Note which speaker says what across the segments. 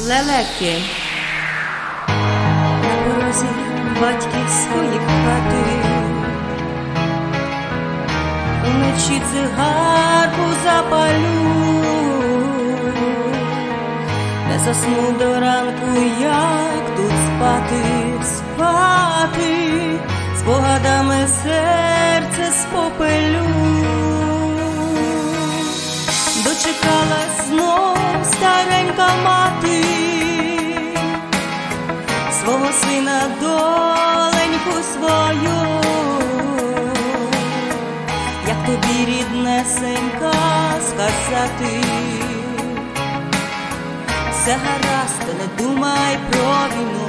Speaker 1: Лелеки. На порозі батьківської хати уночі цигарку запалю, не засну до ранку, як тут спати, спогадами серце спопелю. Дочекалась знов старенька мати свого сина, доленьку свою. Як тобі, ріднесенька, сказати: все гаразд, не думай про війну.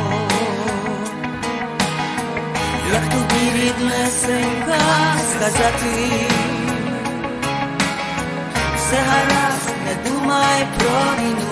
Speaker 1: Як тобі, ріднесенька, сказати: все гаразд, не думай про війну.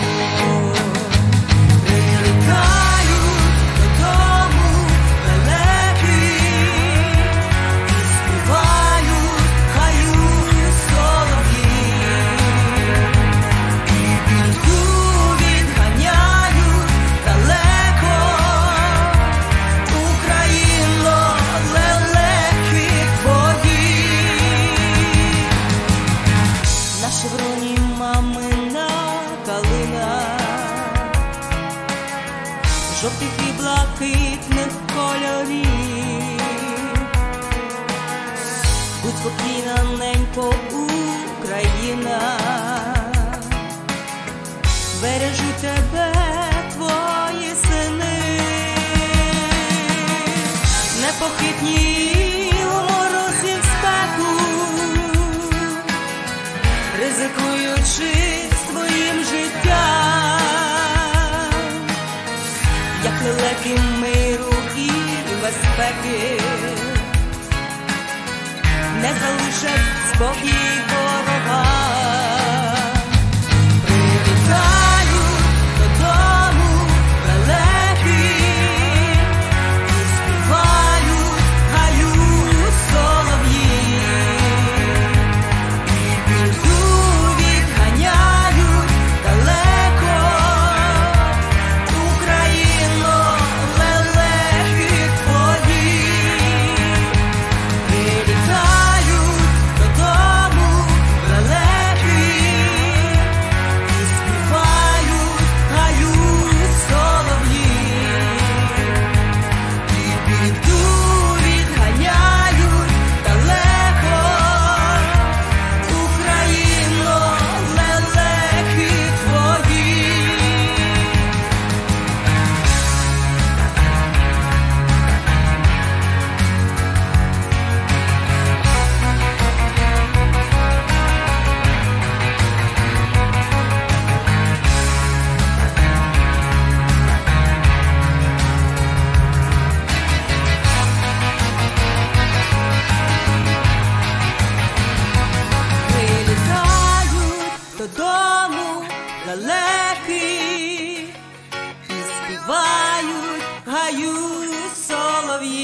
Speaker 1: Шевроні мамина калина, жовтих і блакитних кольорів. Будь спокійна, ненько, Україна, бережуть тебе твої сини, непохитні у морозі, в спеку, ризикуючи своїм життям, як лелеки миру і безпеки, не залишать спокій ворога. Прилітають додому лелеки і співають, гають солов'ї. Додому лелеки і співають, гають солов'ї.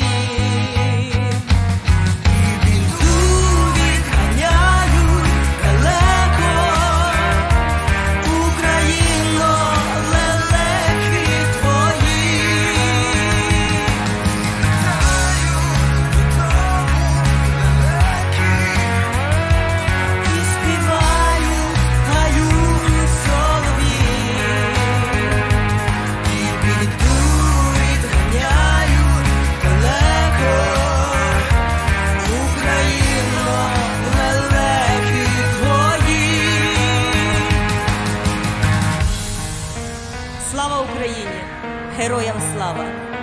Speaker 1: Слава Україні! Героям слава!